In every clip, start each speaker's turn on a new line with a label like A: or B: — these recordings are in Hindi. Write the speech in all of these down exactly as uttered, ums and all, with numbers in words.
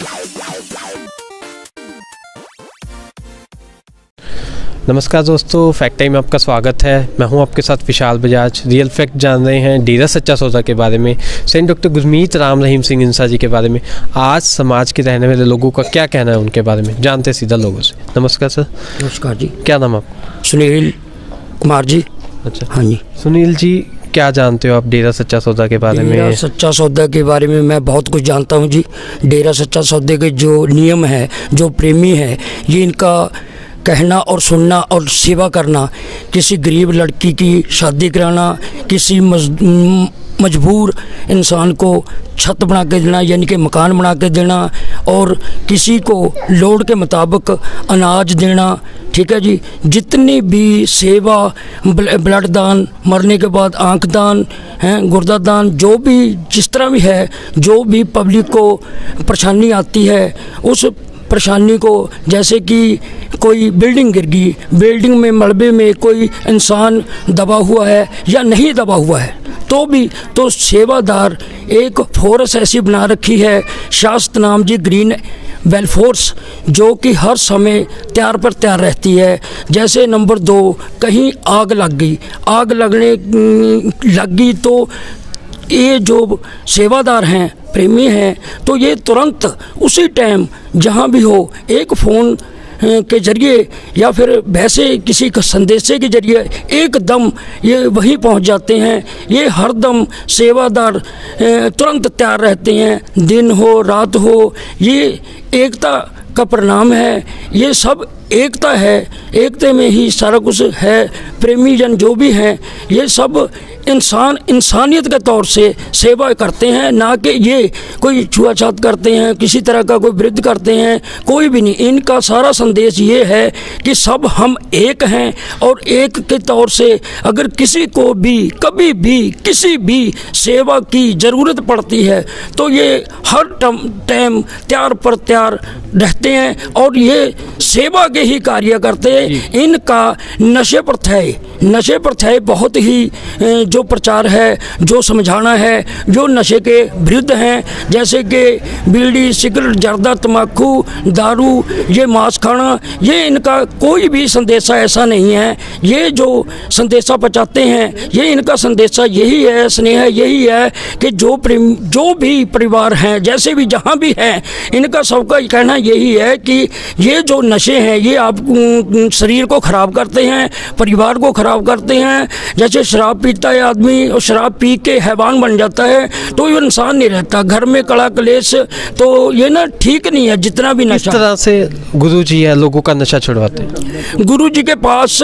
A: नमस्कार दोस्तों, फैक्ट टाइम में आपका स्वागत है। मैं हूं आपके साथ विशाल बजाज। रियल फैक्ट जान रहे हैं डेरा सच्चा सौदा के बारे में, सेंट डॉक्टर गुरमीत राम रहीम सिंह इंसा जी के बारे में। आज समाज के रहने वाले लोगों का क्या कहना है उनके बारे में जानते हैं सीधा लोगों से। नमस्कार सर।
B: नमस्कार जी।
A: क्या नाम आपका?
B: सुनील कुमार जी।
A: अच्छा,
B: हाँ जी।
A: सुनील जी, क्या जानते हो आप डेरा सच्चा सौदा के बारे में?
B: डेरा सच्चा सौदा के बारे में मैं बहुत कुछ जानता हूँ जी। डेरा सच्चा सौदे के जो नियम है, जो प्रेमी है, ये इनका कहना और सुनना और सेवा करना, किसी गरीब लड़की की शादी कराना, किसी मज, मजबूर इंसान को छत बना के देना यानी कि मकान बना के देना, और किसी को लोड के मुताबिक अनाज देना। ठीक है जी। जितनी भी सेवा, ब्लड दान, मरने के बाद आंख दान हैं, गुर्दा दान, जो भी जिस तरह भी है, जो भी पब्लिक को परेशानी आती है उस परेशानी को, जैसे कि कोई बिल्डिंग गिर गई, बिल्डिंग में मलबे में कोई इंसान दबा हुआ है या नहीं दबा हुआ है तो भी तो सेवादार एक फोर्स ऐसी बना रखी है, शास्त्र नाम जी ग्रीन वेल फोर्स, जो कि हर समय तैयार पर तैयार रहती है। जैसे नंबर दो, कहीं आग लग गई, आग लगने लग गई तो ये जो सेवादार हैं, प्रेमी हैं, तो ये तुरंत उसी टाइम जहाँ भी हो एक फ़ोन के जरिए या फिर वैसे किसी का संदेशे के जरिए एकदम ये वहीं पहुंच जाते हैं। ये हरदम सेवादार तुरंत तैयार रहते हैं, दिन हो रात हो। ये एकता का परिणाम है, ये सब एकता है, एकता में ही सारा कुछ है। प्रेमी जन जो भी हैं, ये सब इंसान इंसानियत के तौर से सेवा करते हैं, ना कि ये कोई छुआछात करते हैं, किसी तरह का कोई विरुद्ध करते हैं, कोई भी नहीं। इनका सारा संदेश ये है कि सब हम एक हैं, और एक के तौर से अगर किसी को भी कभी भी किसी भी सेवा की ज़रूरत पड़ती है तो ये हर टाइम तैयार पर तैयार रहते हैं और ये सेवा के ही कार्य करते हैं। इनका नशे पर थे नशे पर थे बहुत ही जो प्रचार है, जो समझाना है, जो नशे के विरुद्ध हैं, जैसे कि बीड़ी, सिगरेट, जर्दा, तम्बाकू, दारू, ये मांस खाना, ये इनका कोई भी संदेशा ऐसा नहीं है। ये जो संदेशा पहुँचाते हैं, ये इनका संदेशा यही है, स्नेह यही है कि जो प्रेम जो भी परिवार हैं, जैसे भी जहाँ भी हैं, इनका सबका कहना यही है कि ये जो नशे हैं ये आप शरीर को ख़राब करते हैं, परिवार को ख़राब करते हैं। जैसे शराब पीता है आदमी और शराब पी के हैवान बन जाता है तो ये इंसान नहीं रहता, घर में कड़ा कलेश, तो ये ना ठीक नहीं है। जितना भी नशा, इस तरह से
A: गुरुजी है लोगों का नशा छुड़वाते हैं।
B: गुरुजी के पास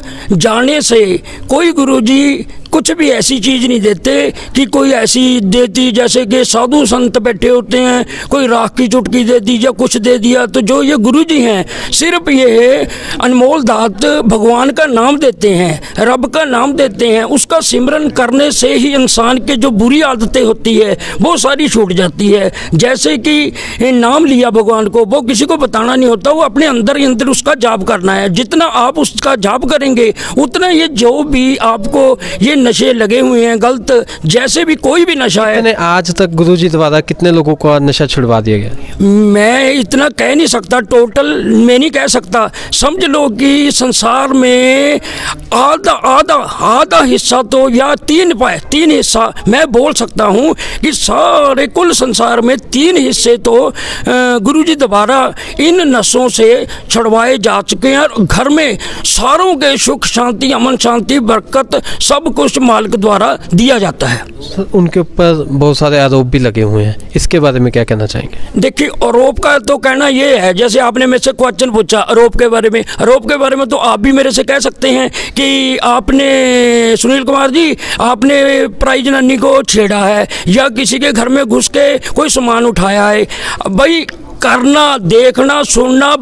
B: जाने से कोई गुरुजी कुछ भी ऐसी चीज़ नहीं देते कि कोई ऐसी देती, जैसे कि साधु संत बैठे होते हैं, कोई राख की चुटकी दे दी या कुछ दे दिया। तो जो ये गुरुजी हैं सिर्फ ये अनमोल दात भगवान का नाम देते हैं, रब का नाम देते हैं। उसका सिमरन करने से ही इंसान के जो बुरी आदतें होती है वो सारी छूट जाती है। जैसे कि नाम लिया भगवान को, वो किसी को बताना नहीं होता, वो अपने अंदर ही अंदर उसका जाप करना है। जितना आप उसका जाप करेंगे उतना ये जो भी आपको ये नशे लगे हुए हैं गलत, जैसे भी कोई भी नशा है।
A: आज तक गुरुजी द्वारा कितने लोगों को नशा छुड़वा दिया गया?
B: मैं इतना कह नहीं सकता, टोटल मैं नहीं कह सकता। समझ लो कि संसार में आधा आधा आधा हिस्सा तो या तीन पाए तीन हिस्सा मैं बोल सकता हूँ कि सारे कुल संसार में तीन हिस्से तो गुरुजी द्वारा इन नशों से छुड़वाए जा चुके हैं। और घर में सारों के सुख शांति, अमन शांति, बरकत सब कुछ मालिक द्वारा दिया जाता है।
A: उनके ऊपर बहुत सारे आरोप भी लगे हुए हैं, इसके बारे में क्या कहना चाहेंगे?
B: देखिए, आरोप का तो कहना ये है, जैसे आपने मेरे से क्वेश्चन पूछा आरोप के बारे में, आरोप के बारे में तो आप भी मेरे से कह सकते हैं कि आपने सुनील कुमार जी आपने पराई जनानी को छेड़ा है या किसी के घर में घुस के कोई सामान उठाया है। भाई करना, देखना, सुनना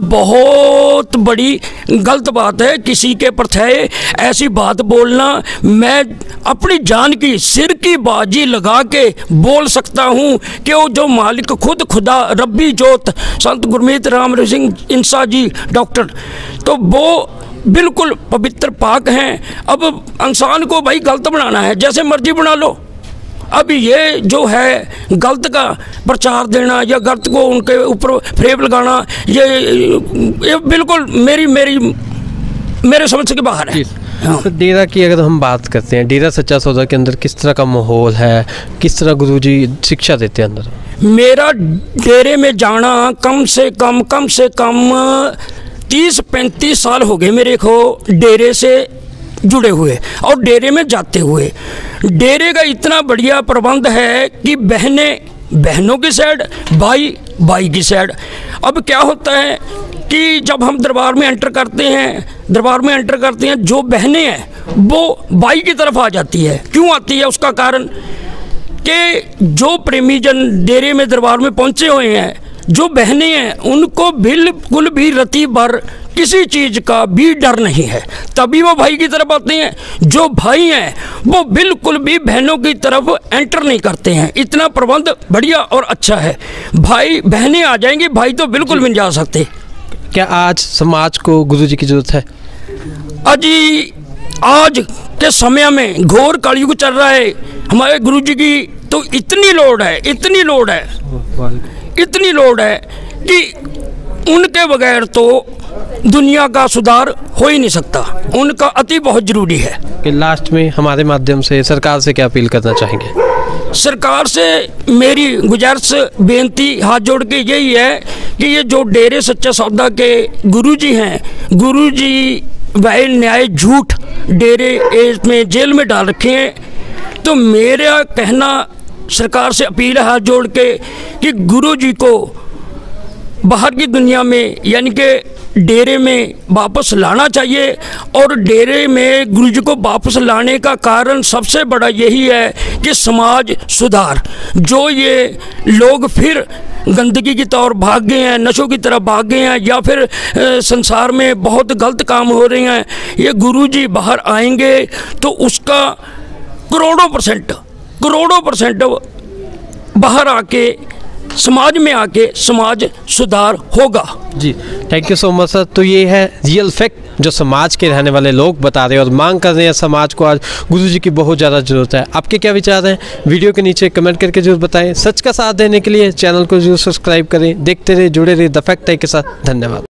B: बहुत बड़ी गलत बात है। किसी के प्रथय ऐसी बात बोलना, मैं अपनी जान की सिर की बाजी लगा के बोल सकता हूँ कि वो जो मालिक खुद खुदा रब्बी जोत संत गुरमीत राम सिंह इंसा जी डॉक्टर, तो वो बिल्कुल पवित्र पाक हैं। अब इंसान को भाई गलत बनाना है, जैसे मर्जी बना लो, अब ये जो है गलत का प्रचार देना या गलत को उनके ऊपर फ्रेम लगाना, ये ये बिल्कुल मेरी मेरी मेरे समझ के बाहर है।
A: हाँ। तो डेरा की अगर हम बात करते हैं, डेरा सच्चा सौदा के अंदर किस तरह का माहौल है, किस तरह गुरुजी शिक्षा देते हैं अंदर?
B: मेरा डेरे में जाना कम से कम कम से कम तीस पैंतीस साल हो गए मेरे को डेरे से जुड़े हुए और डेरे में जाते हुए। डेरे का इतना बढ़िया प्रबंध है कि बहनें बहनों की साइड, भाई भाई की साइड। अब क्या होता है कि जब हम दरबार में एंटर करते हैं दरबार में एंटर करते हैं जो बहनें हैं वो भाई की तरफ आ जाती है। क्यों आती है? उसका कारण कि जो प्रेमी जन डेरे में दरबार में पहुंचे हुए हैं, जो बहनें हैं, उनको बिल्कुल भी रति भर किसी चीज़ का भी डर नहीं है, तभी वो भाई की तरफ आते हैं। जो भाई हैं वो बिल्कुल भी बहनों की तरफ एंटर नहीं करते हैं। इतना प्रबंध बढ़िया और अच्छा है। भाई बहनें आ जाएंगी, भाई तो बिल्कुल भी नहीं जा सकते।
A: क्या आज समाज को गुरुजी की जरूरत है?
B: अजी आज के समय में घोर कलयुग चल रहा है, हमारे गुरुजी की तो इतनी लोड है इतनी लोड है इतनी लोड है कि उनके बगैर तो दुनिया का सुधार हो ही नहीं सकता। उनका अति बहुत जरूरी है।
A: कि लास्ट में हमारे माध्यम से सरकार से क्या अपील करना चाहेंगे?
B: सरकार से मेरी गुजारिश बेनती हाथ जोड़ के यही है कि ये जो डेरे सच्चा सौदा के गुरुजी हैं, गुरुजी वह न्याय झूठ डेरे में जेल में डाल रखे हैं। तो मेरा कहना सरकार से अपील है हाथ जोड़ के कि गुरुजी को बाहर की दुनिया में यानी कि डेरे में वापस लाना चाहिए। और डेरे में गुरुजी को वापस लाने का कारण सबसे बड़ा यही है कि समाज सुधार। जो ये लोग फिर गंदगी की तरफ भाग गए हैं, नशों की तरफ भाग गए हैं, या फिर ए, संसार में बहुत गलत काम हो रहे हैं, ये गुरुजी बाहर आएंगे तो उसका करोड़ों परसेंट करोड़ों परसेंट बाहर आके समाज में आके समाज सुधार होगा।
A: जी thank you so much sir. तो ये है रियल फैक्ट जो समाज के रहने वाले लोग बता रहे हैं और मांग कर रहे हैं। समाज को आज गुरुजी की बहुत ज़्यादा ज़रूरत है। आपके क्या विचार हैं वीडियो के नीचे कमेंट करके जरूर बताएं। सच का साथ देने के लिए चैनल को जरूर सब्सक्राइब करें। देखते रहे, जुड़े रहे द फैक्ट टाइम के साथ। धन्यवाद।